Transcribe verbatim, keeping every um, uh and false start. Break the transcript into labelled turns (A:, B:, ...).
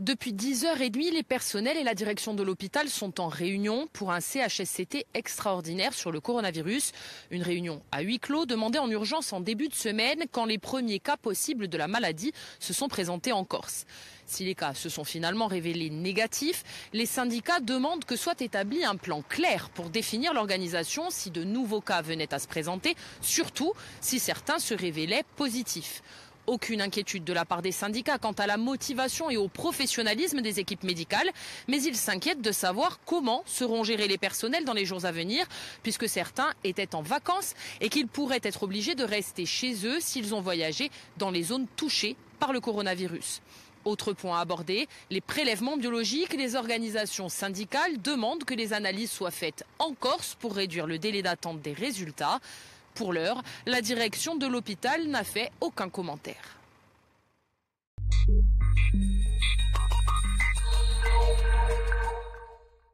A: Depuis dix heures trente, les personnels et la direction de l'hôpital sont en réunion pour un C H S C T extraordinaire sur le coronavirus. Une réunion à huis clos demandée en urgence en début de semaine quand les premiers cas possibles de la maladie se sont présentés en Corse. Si les cas se sont finalement révélés négatifs, les syndicats demandent que soit établi un plan clair pour définir l'organisation si de nouveaux cas venaient à se présenter, surtout si certains se révélaient positifs. Aucune inquiétude de la part des syndicats quant à la motivation et au professionnalisme des équipes médicales, mais ils s'inquiètent de savoir comment seront gérés les personnels dans les jours à venir, puisque certains étaient en vacances et qu'ils pourraient être obligés de rester chez eux s'ils ont voyagé dans les zones touchées par le coronavirus. Autre point abordé, les prélèvements biologiques. Les organisations syndicales demandent que les analyses soient faites en Corse pour réduire le délai d'attente des résultats. Pour l'heure, la direction de l'hôpital n'a fait aucun commentaire.